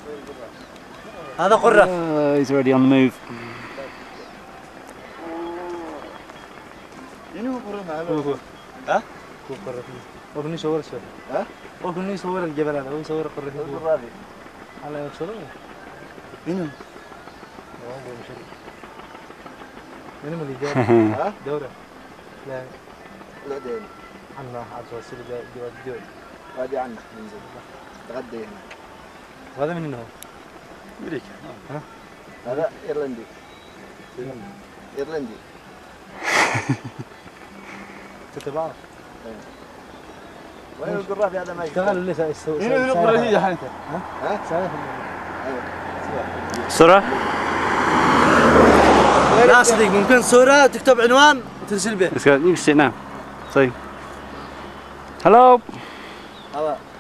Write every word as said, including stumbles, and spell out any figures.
هذا قرة. Uh, he's already on the move. ها؟ هو قرة. هو يصور شو؟ ها؟ هو يصور الجبل هذا، هو يصور قرة. على يصوره؟ منو؟ منو اللي جاب؟ ها؟ دورة. لا. لا دين. عنا عاد وصل جواد جواد. وادي عنا ننزل. تغدي هنا. وهذا من هنا؟ أمريكا. ها؟ هذا إيرلندي. إيرلندي. تتبعه؟ وين القرة في هذا ما يشتغل لسه يسوي. هنا القرة هي حنت. ها؟ ها؟ سايح. صورة؟ لا صديق ممكن صورة تكتب عنوان وترسل به. Let's go. You can sit now. See. Hello. Hello.